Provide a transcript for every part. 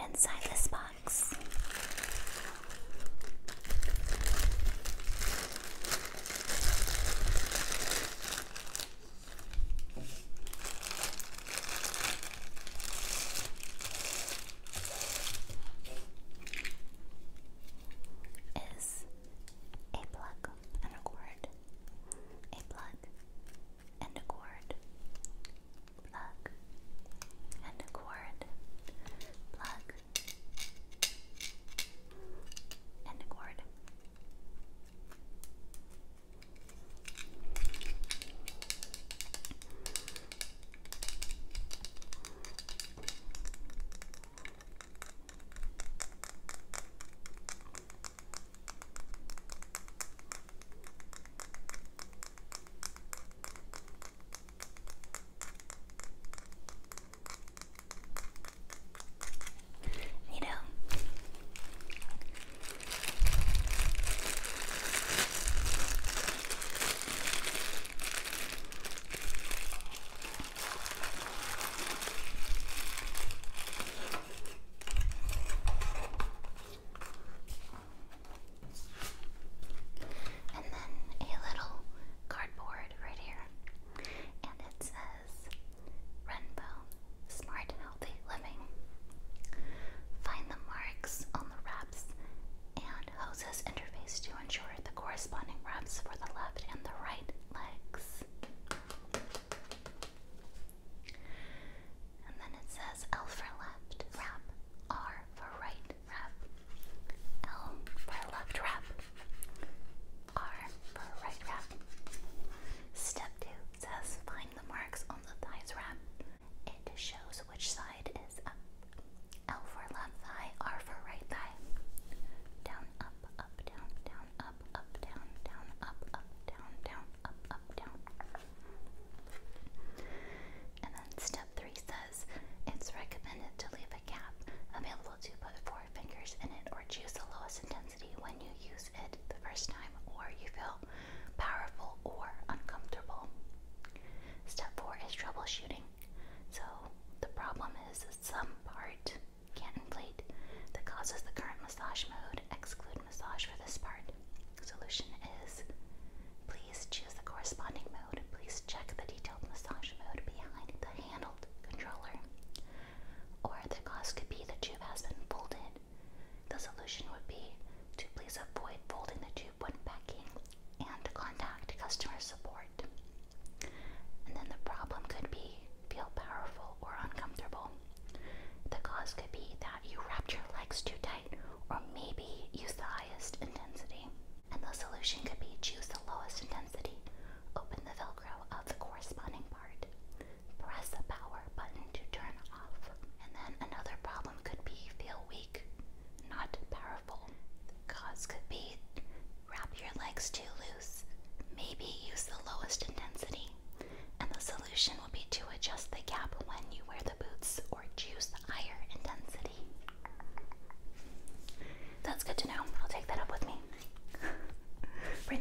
inside this box. Is a plug and a cord. A plug and a cord. Plug and a cord. Plug and a cord. Neato. And then a little cardboard right here, and it says Rainbow Smart Healthy Living. Find the marks on the wraps and hoses interface to ensure the corresponding wraps for the left and the right legs. And then it says L for left wrap, R for right wrap, L for left wrap, R for right wrap. Step 2 says find the marks on the thighs wrap. It shows which side is up. L for left thigh, R for right thigh. Down, up, down, down, up, down, down, up, down, down, up, down. And then step 3 says it's recommended to leave a gap available to put 4 fingers in it or choose the lowest intensity when you use it the first time or you feel powerful or uncomfortable. Step 4 is troubleshooting. So the problem is that some part can't inflate that causes the current massage mode. Exclude massage for this part. Solution is please choose the corresponding mode. Please check the detailed massage mode behind the handled controller. Or the cause could be the tube has been folded. The solution would be to please avoid folding the tube when packing and to contact customer support. And then the problem could be feel powerful or uncomfortable. The cause could be that you wrapped your legs too tight or maybe use the highest intensity. And the solution could be choose the lowest intensity. Open the Velcro of the corresponding part. Press the power button to turn off. And then another problem could be feel weak, not powerful. The cause could be wrap your legs too loose. Maybe use the lowest intensity. And the solution will be to adjust the gap when you wear the boots or choose the higher intensity. That's good to know. I'll take that up with me. For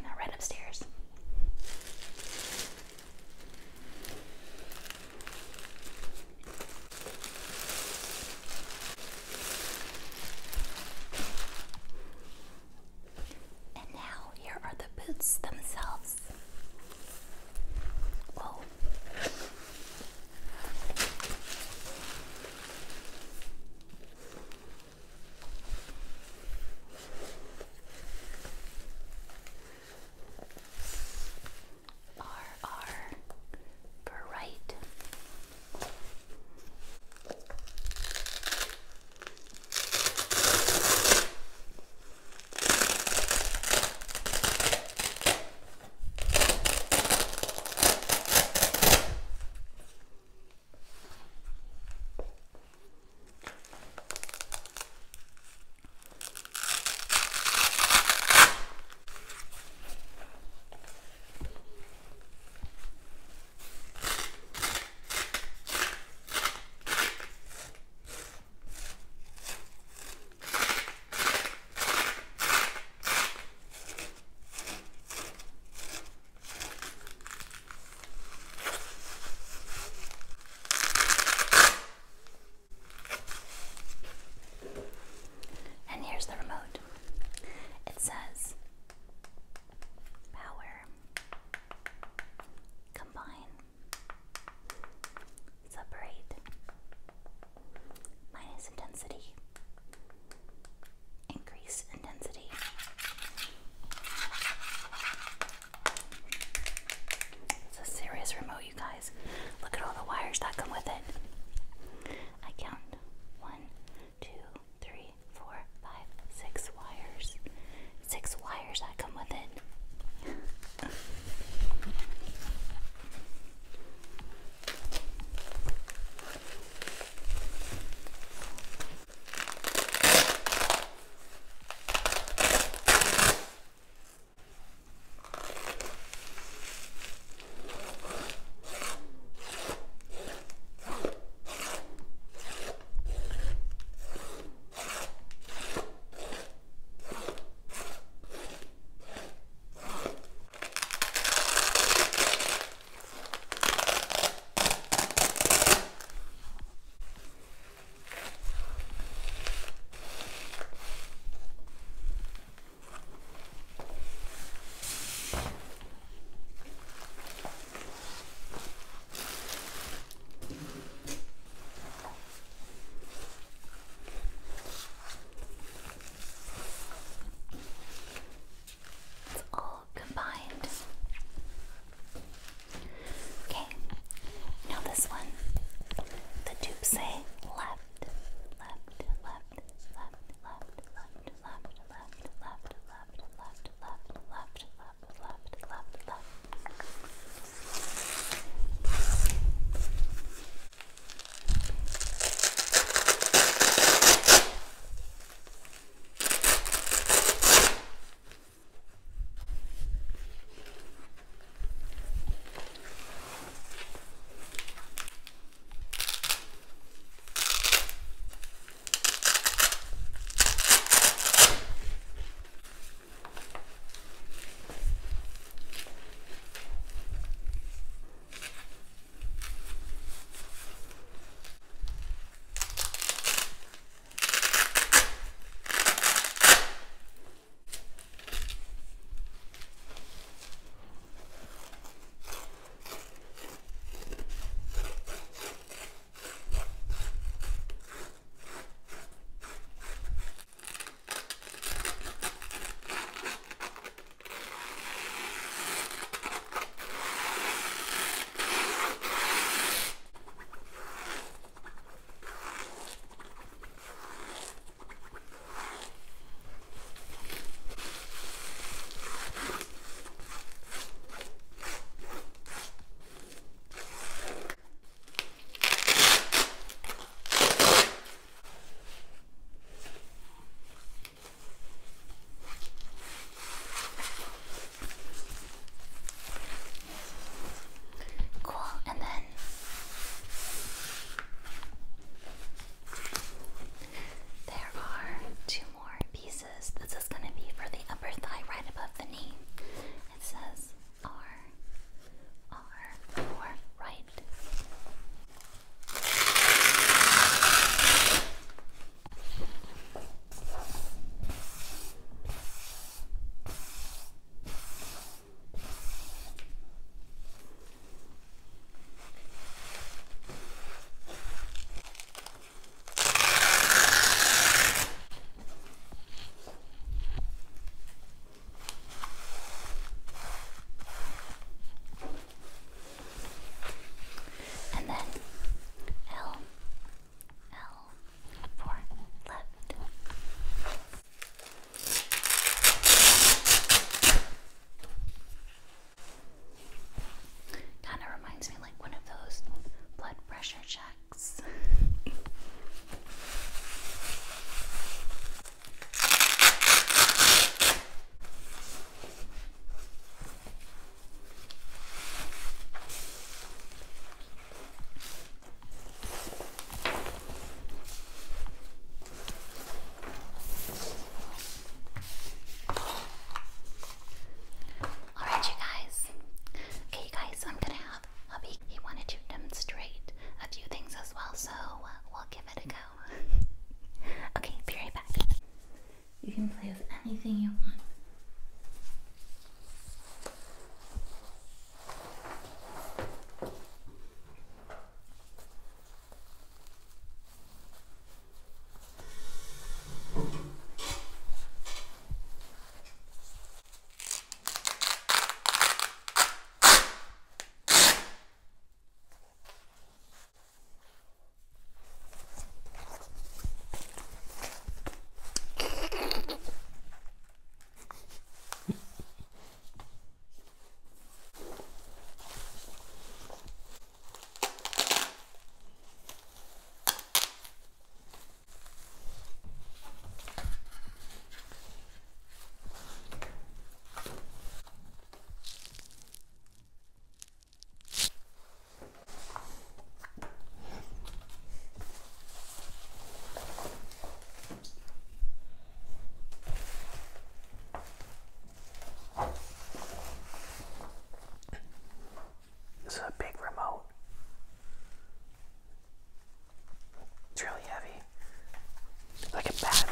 anything you want. This is a big remote. It's really heavy. Like a bat.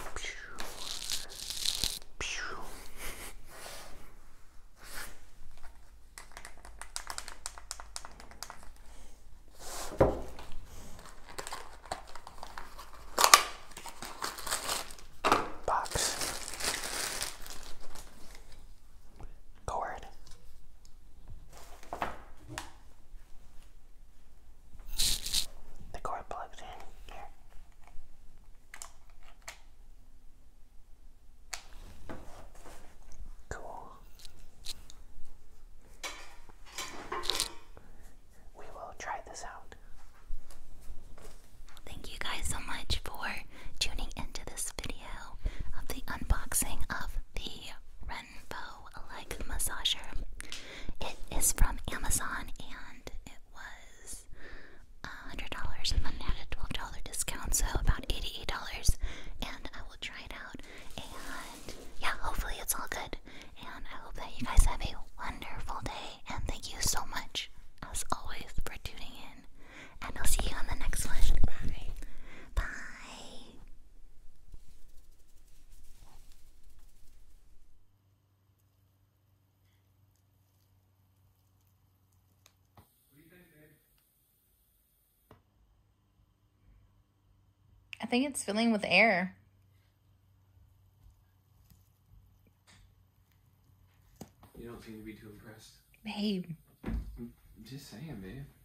Box. Cord. The cord plugs in here. Cool. We will try this out. Thank you guys so much for tuning into this video of the unboxing of the Renbo leg massager. It is from Amazon and it was $100 and then had a $12 discount, so about $88. And I will try it out, and yeah, hopefully it's all good. And I hope that you guys have a wonderful day, and thank you so much as always for tuning in, and I'll see you on the next one. Bye. Bye. I think it's filling with air. You don't seem to be too impressed. Babe. I'm just saying, babe.